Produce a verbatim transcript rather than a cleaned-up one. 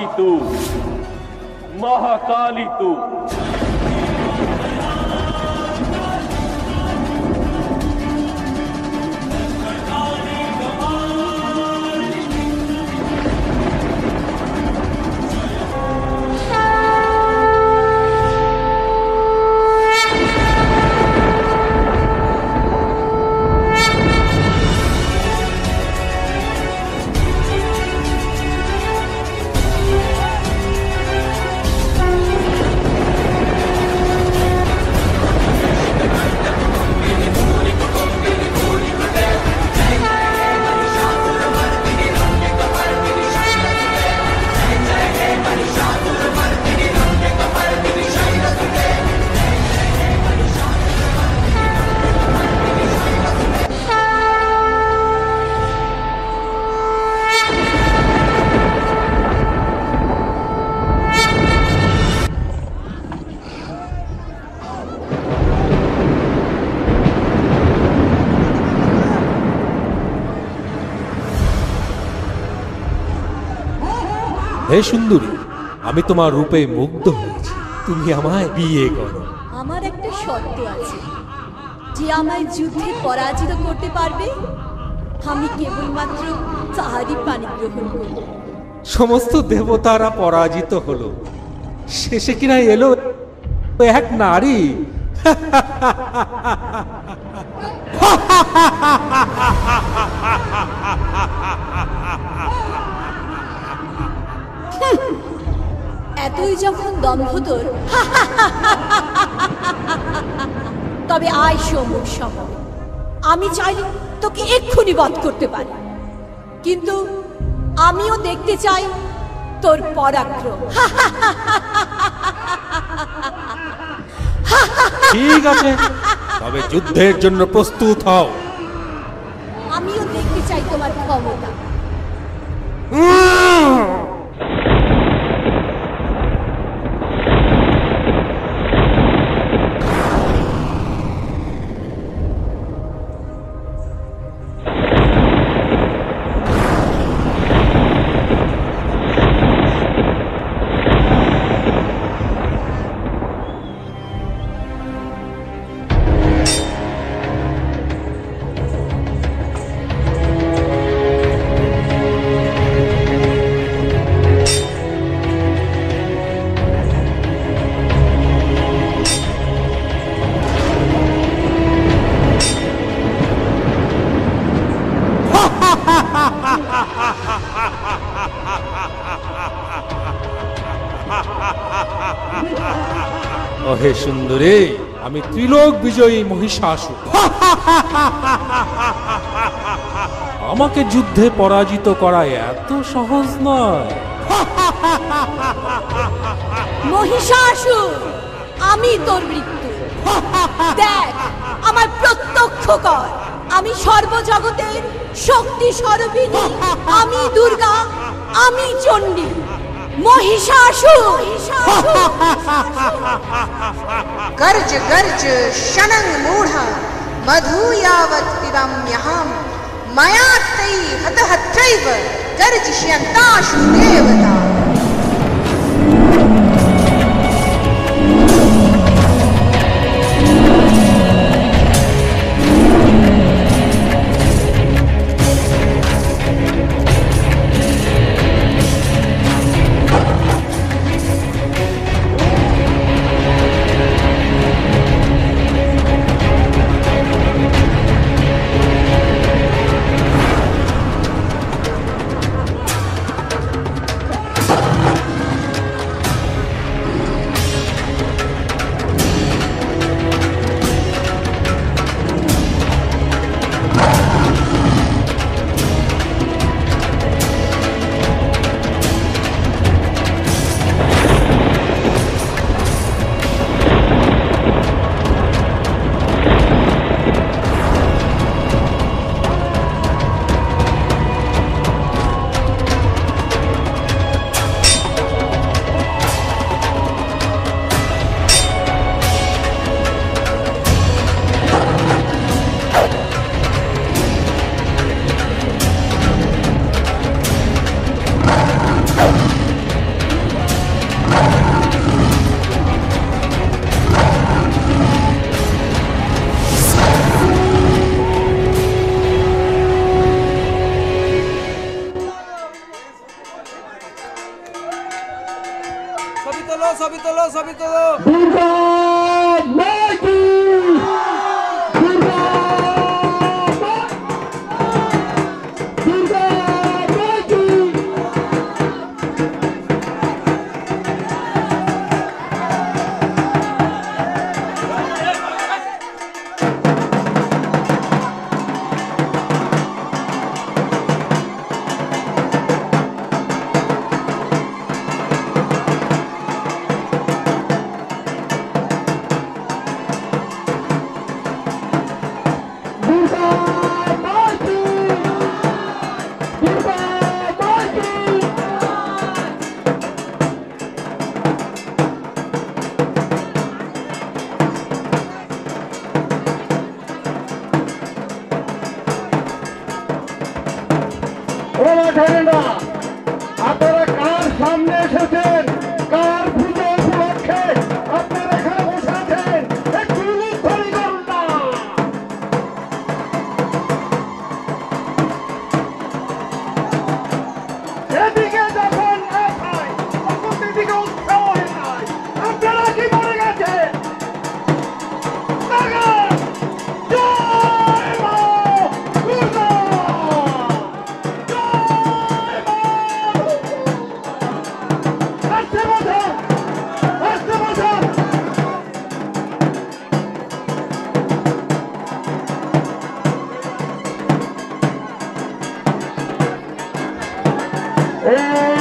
तू, महाकाली तू। হে সুন্দরী, আমি তোমার রূপে মুগ্ধ হয়েছি, তুমি আমায় বিয়ে করো। আমার একটা শর্ত আছে, যে আমায় যুদ্ধে পরাজিত করতে পারবে আমি কেবলমাত্র তাহারই পানি গ্রহণ করব। সমস্ত দেবতারা পরাজিত হলো, শেষে কিনা এলো এক নারী। এতই যখন দম্ভ তোর, তবে আয় সম্মুখ সময়। আমি চাইলে তোকে এক্ষুনি বধ করতে পারি, কিন্তু আমিও দেখতে চাই তোর পরাক্রম। ঠিক আছে, তবে যুদ্ধের জন্য প্রস্তুত হও। আমিও দেখতে চাই তোমার ক্ষমতা। হে সুন্দরী, আমি ত্রিলোক বিজয়ী মহিষাসুর। আমাকে যুদ্ধে পরাজিত করা এত সহজ নয়। মহিষাসুর, আমি তোর মৃত্যু। দেখ, আমার প্রত্যক্ষ কর। আমি সর্বজগতের শক্তি স্বরূপিণী, আমি দুর্গা, আমি চণ্ডী। महिषासुर गर्ज गर्ज शनंग मूढ़ा मधु यावत पिबम्यहं मया तै हतः त्रैव गर्जष्यन्ताशु देवता। তোলো ছবি তোলো ছবি তোলো। দুর্গা মাইকি দুর্গা দুর্গা মাইকি আপনারা কার সামনে এসেছেন, কার পুজো উপলক্ষে আপনারা এখানে বসে আছেন, একটু মুখরি করুন না। এদিকে যখন আসায় তখন এদিকে উৎসাহ হয়ে যায়। আপনারা কি মরে গেছেন? জয় মা দুর্গা! আসতে বছর আসতে বছর ও